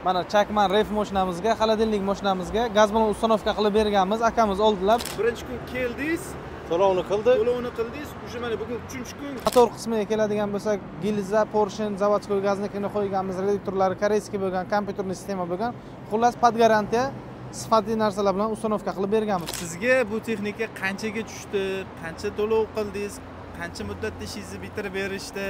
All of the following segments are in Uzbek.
Mana Chakman ref mashinamizga, xolodilnik mashinamizga gaz balon ustanovka qilib berganmiz. Akamiz oldilar. Birinchi kun keldingiz, to'lovni qildik. O'sha mana bugun 3-kun. Motor qismiga keladigan bo'lsak, gilza, Porsche, zavodskoy gaznikini qo'yganmiz, reduktorlari koreyskiy bo'lgan, kompyuterli sistema bo'lgan. Xullas, pod garantiya sifatli narsalar bilan ustanovka qilib berganmiz. Sizga bu texnika qanchaga tushdi? Qancha to'lov qildingiz? Qancha muddatda ishingizni bitirib berishdi?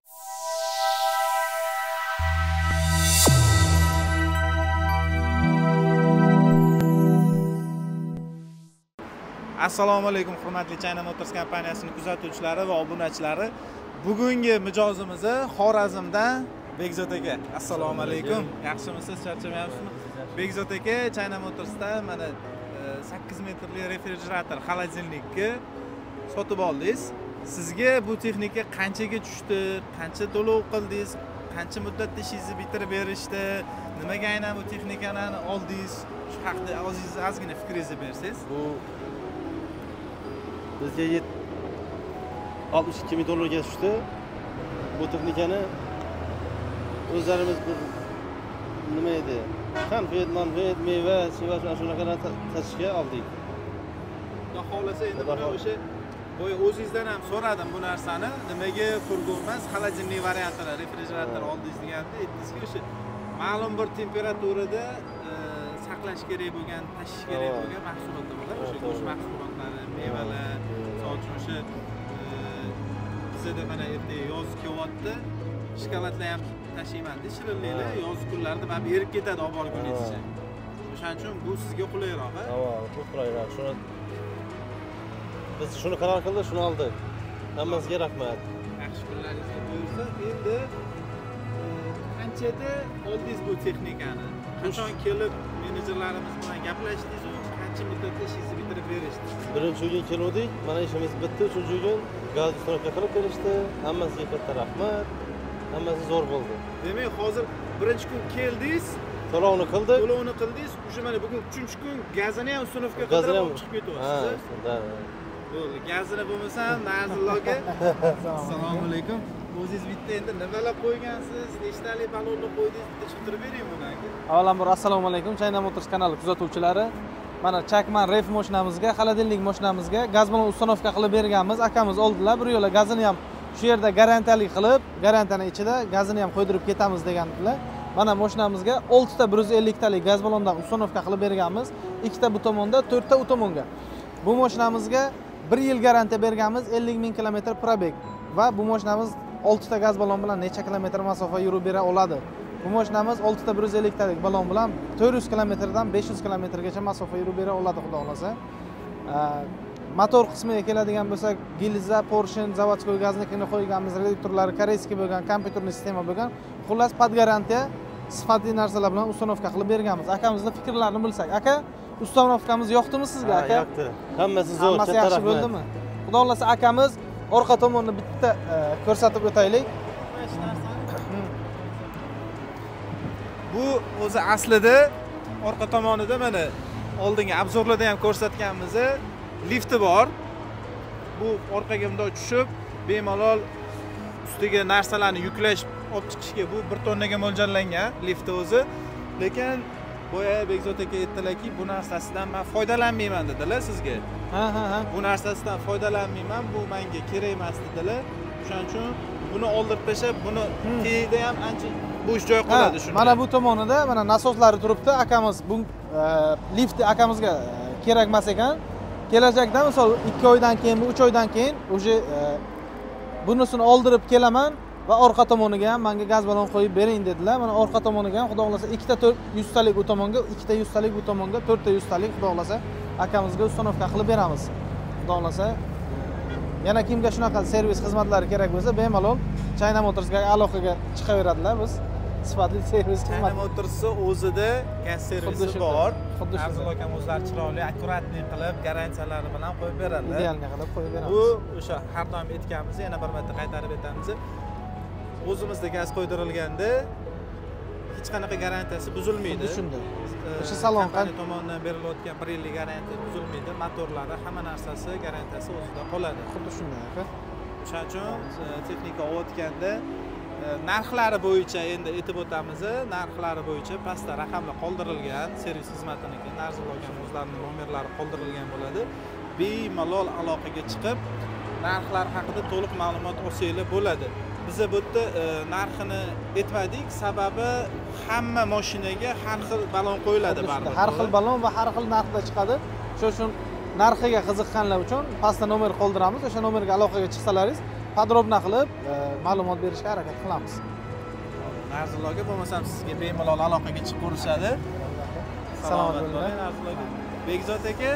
Assalomu alaykum hurmatli China Motors kompaniyasining kuzatuvchilari va obunachilari. Bugungi mijozimiz Xorazmdan Bekzod aka. Assalomu alaykum. Yaxshimisiz? Charchamayapsizmi? Bekzod aka China Motorsda mana 8 metrli refrigerator, xolodilnikni sotib oldingiz. Sizga bu texnika qanchaga tushdi? Qancha to'lov qildingiz? Qancha muddatda ishingizni bitirib berishdi? Nimaga aynan bu texnikani oldingiz? Shu haqida ozgina fikringizni bersangiz. Bu bizga 62 ming dollarga tushdi. Bu texnikani o'zlarimiz bir nima edi? Konfet, nonfet, meva, seva shunaqa tashishga oldik. Xudo xolasa endi buni o'sha boya o'zingizdan ham so'radim bu narsani. Nimaga furgon emas, xolodilnik variantini, refrigerator oldingiz deganda aytdingizki, o'sha ma'lum bir temperaturada saqlash kerak bo'lgan, tashish kerak bo'lgan mahsulotlar bor. O'sha go'sht mahsulotlari, mevalar, so'z o'sha bizda mana ertaga yoz kelyapti. Shokoladlar ham tashiyman deydi, shirinliklar yoz kunlarida mana erib ketadi olib borgunizcha. O'shaning uchun bu sizga qulayroq, ha? Ha, bu qulayroq. Biz shuni qaror qildik, shuni oldik. Hammasiga rahmat. Yaxshi kunlaringizga buyursa, endi qanchada oldingiz bu texnikani? Qachon kelib menejerlarimiz bilan gaplashdingiz, qancha muddatda ishingizni bitirib berishdi? Birinchi kun keldik, mana ishimiz bitdi. Uchinchi kun gaz ustanovka qilib berishdi. Hammasiga katta rahmat. Hammasi zo'r bo'ldi. Demak, hozir birinchi kun keldingiz, to'lovni qildik. O'sha mana bugun 3-kun gazini ham ustanovka qilib olib chiqib ketyapsiz. Ha, bo'ldi. Gazini bo'lmasa ham Nazilloga. Assalomu alaykum. O'zingiz bitta endi nimalar qo'ygansiz, nechtalik balonni qo'ydingiz, bitta tushuntirib bering buni aka. Avvalambor assalomu alaykum China Motors kanali kuzatuvchilari. Mana Chakman ref mashinamizga, xolodilnik mashinamizga gaz balon ustanovka qilib berganmiz. Akamiz oldilar. Bir yo'la gazini ham shu yerda garantiyali qilib, garantiyani ichida gazini ham qo'ydirib ketamiz degandilar. Mana mashinamizga 6 ta 150 talik gaz balondan ustanovka qilib berganmiz. 2 ta bu tomonda, 4 ta u tomonga. Bu mashinamizga 1 yil garantiya berganmiz, 50 ming kilometr probeg va bu mashinamiz 6 ta gaz balon bilan necha kilometr masofa yurib bera oladi. Bu mashinamiz 6 ta 150 talik balon bilan 400 kilometrdan 500 kilometrgacha masofa yurib bera oladi, xudo xolasa. Motor qismiga keladigan bo'lsak, gilza, Porsche, zavodskoy gaznikini qo'yganmiz, reduktorlari koreyskiy bo'lgan, kompyuterli sistema bo'lgan. Xullas, pod garantiya sifatli narsalar bilan ustanovka qilib berganmiz. Akamizning fikrlarini bilsak, aka, ustanovkamiz yoqdimi sizga, aka? Yoqdi. Hammasi zo'r, katta rahmat. Yaxshi bo'ldimi? Xudo xolasa akamiz orqa tomonni bitta ko'rsatib o'taylik. Bu o'zi aslida orqa tomonida mana oldingi obzorlarda ham ko'rsatganmiz, lifti bor. Bu orqaga bunday tushib, bemalol ustiga narsalarni yuklash, olib chiqishga bu 1 tonnaga mo'ljallangan liftni o'zi. Lekin boya Bekzod aka aytdilarki, bu narsasidan men foydalanmayman dedilar sizga. Ha. Bu narsasidan foydalanmayman, bu menga kerak emas dedilar. Shuning uchun buni oldirib tashlab, buni teyida ham ancha bo'sh joy qoladi shunda. Mana bu tomonida mana nasoslari turibdi. Akamiz bu liftni akamizga kerak emas ekan. Kelajakda misol 2 oydan keyin, 3 oydan keyin o'sha bunisini oldirib kelaman va orqa tomoniga ham menga gaz balon qo'yib bering dedilar. Mana orqa tomoniga ham xudo xolasa 2 ta 100 talik u tomonga, 2 ta 100 talik bu tomonga, 4 ta 100 talik xudo xolasa akamizga ustanovka qilib beramiz. Xudo xolasa yana kimga shunaqa servis xizmatlari kerak bo'lsa, bemalol China Motorsga aloqaga chiqaveradilar. Biz sifatli servis xizmat. China Motors o'zida gaz servisi bor. Arzon akam o'zlari chiroyli, akkuratlik qilib, garantiyalari bilan qo'yib beradilar. Idealni qilib qo'yib beramiz. Bu o'sha har doim aytganimiz, yana bir marta qaytarib aytamiz. O'zimizda gaz qo'ydirilganda hech qanaqa garantiyasi buzilmaydi. Shunday. O'sha salon tomonidan berilayotgan 1 yillik garantiya buzilmaydi. Motorlari, hamma narsasi garantiyasi o'zida qoladi. Xuddi shunday aka. O'shaning uchun texnika olayotganda narxlari bo'yicha endi aytib o'tamiz. Narxlari bo'yicha pastda raqamlar qoldirilgan, servis xizmatiniki arzonlagan o'zlarining nomerlari qoldirilgan bo'ladi. Bemalol aloqaga chiqib, narxlar haqida to'liq ma'lumot olsanglar bo'ladi. Biz bu yerda narxini aytmadik, sababi hamma mashinaga har xil balon qo'yiladi baribir. Har xil balon va har xil narxda chiqadi. Shuning uchun narxiga qiziqqanlar uchun pastda nomer qoldiramiz. O'sha nomerga aloqaga chiqsalaringiz, podrobna qilib ma'lumot berishga harakat qilamiz. Arzonlarga bo'lmasam sizga bemalol aloqaga chiqib ko'rishadi. Salomat bo'ling. Bekzod aka,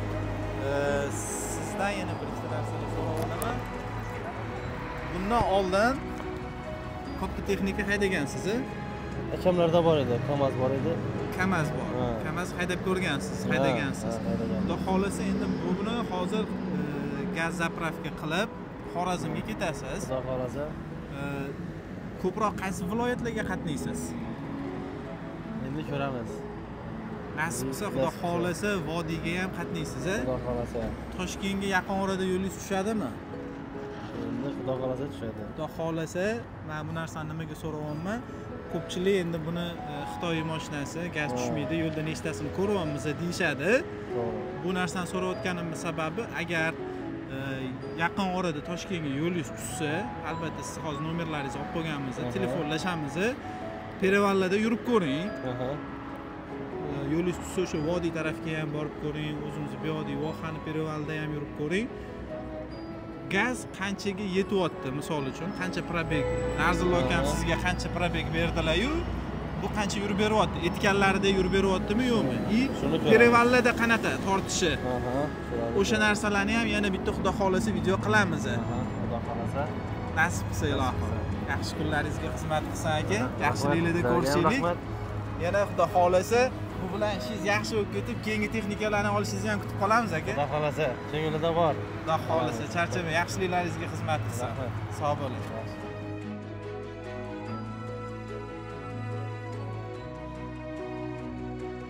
sizdan yana bir ikkita narsani so'ramoqdaman. Bundan oldin katta texnika haydagansiz? Akamlarda bor edi, KAMAZ bor edi. KAMAZ bor. KAMAZ haydab ko'rgansiz, haydagansiz. Xudo xolasa endi buni hozir gaz zapravka qilib Xorazmga ketasiz. Xudo xolasa. Ko'proq qaysi viloyatlarga qatnaysiz? Endi ko'ramiz. Nasib qilsa Xudo xolasa vodiyga ham qatnaysiz, Xudo xolasa. Toshkentga yaqin orada yo'lingiz tushadimi? Endi Xudo xolasa tushadi. Xudo xolasa, men bu narsani nimaga so'rayapman? Ko'pchilik endi buni Xitoy mashinasi gaz tushmaydi, yo'lda nechtasini ko'ryapmiz deyshadi. Bu narsani so'rayotganimning sababi, agar yaqin orada Toshkentga yo'lingiz tushsa, albatta siz hozir nomerlaringizni olib qo'yganmiz, telefonlashamiz. Perevallada yurib ko'ring. Yo'lingiz tushsa o'sha vodiy tarafga ham borib ko'ring, o'zingiz bu vodiy vohani Perevalda ham yurib ko'ring. Gaz qanchaga yetyapti, misol uchun, qancha probeg, arzonlarkan sizga qancha probeg berdilar-yu, bu qancha yurib beryapti, aytganlarida yurib beryaptimi yo'qmi? Perevallada qanaqa tortishi. O'sha narsalarni ham yana bitta Xudo xolasa video qilamiz. Xudo xolasa. Nasib qilsa ilohim. Yaxshi kunlaringizga xizmat qilsin aka. Yaxshiliklarda ko'rishaylik. Yana Xudo xolasa bu bilan ishingiz yaxshi bo'lib ketib, keyingi texnikalarni olishingizni ham kutib qolamiz aka. Xudo xolasa, ko'nglida bor. Xudo xolasa, charchamang, yaxshiliklaringizga xizmat qilsin. Sog' bo'ling.